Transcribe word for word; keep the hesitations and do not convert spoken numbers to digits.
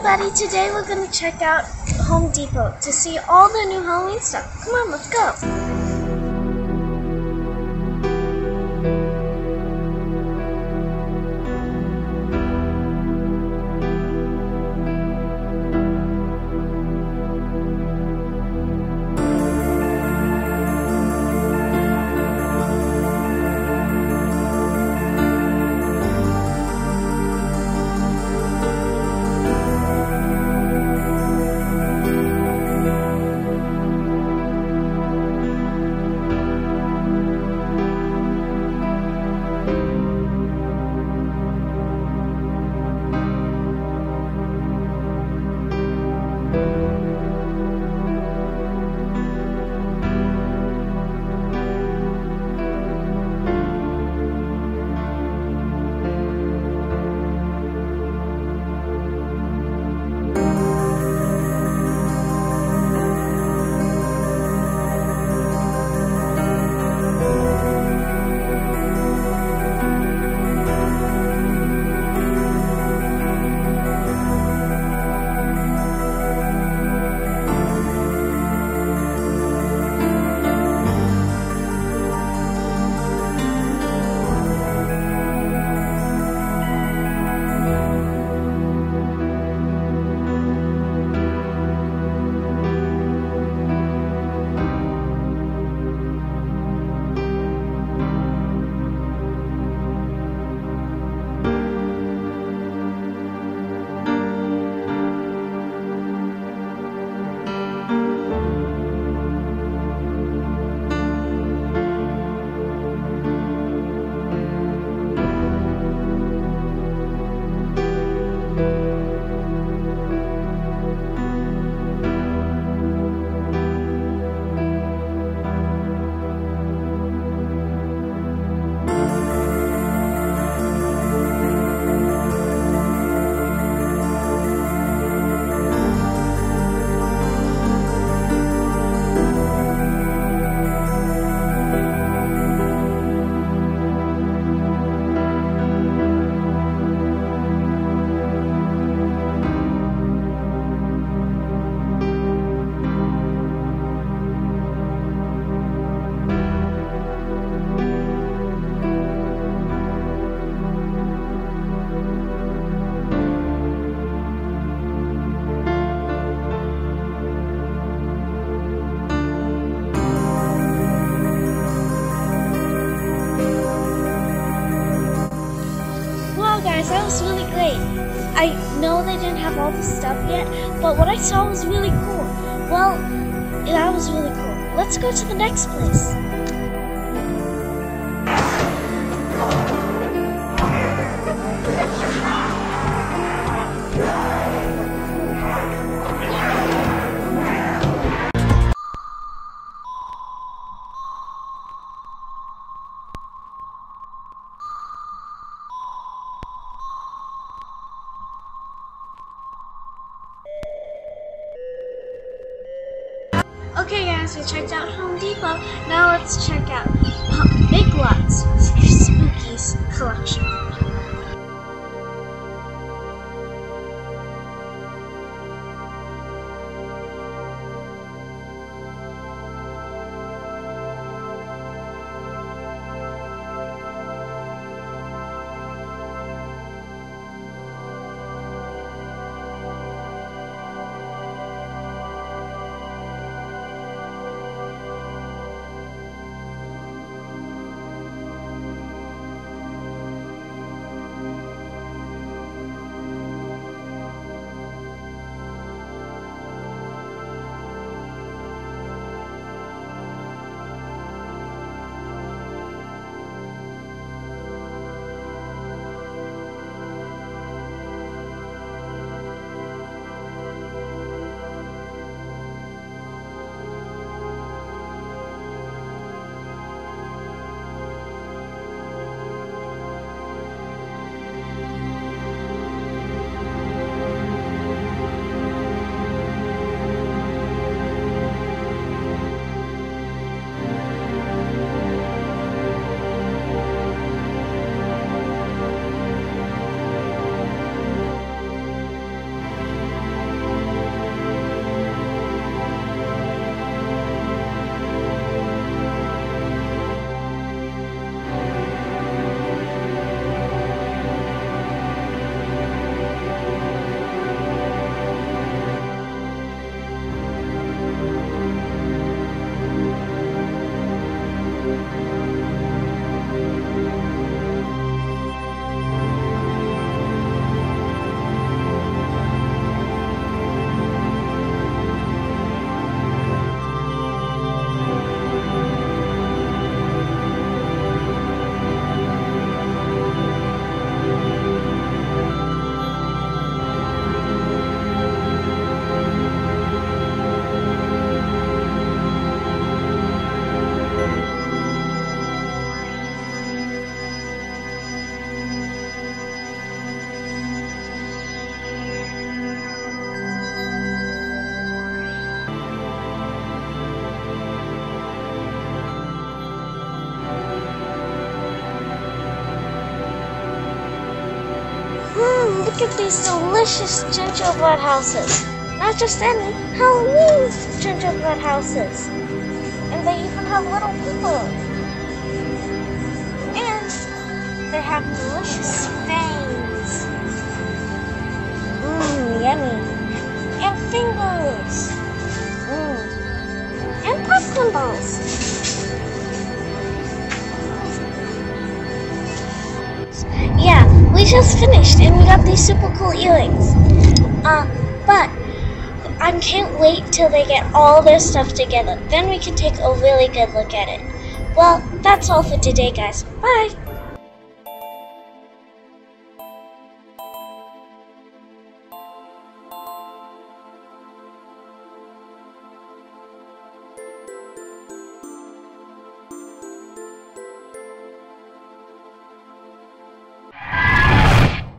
everybody, today we're going to check out Home Depot to see all the new Halloween stuff. Come on, let's go. Guys, that was really great. I know they didn't have all the stuff yet, but what I saw was really cool. Well, that was really cool. Let's go to the next place. Okay guys, we checked out Home Depot. Now let's check out Big Lots Spookies collection. look at these delicious gingerbread houses. Not just any, Halloween gingerbread houses. And they even have little people. And they have delicious fangs. Mmm, yummy. And fingers. Mmm. And popcorn balls. Yeah, we just finished and we got these super cool earrings. Uh, but I can't wait till they get all their stuff together. Then we can take a really good look at it. Well, that's all for today, guys. Bye!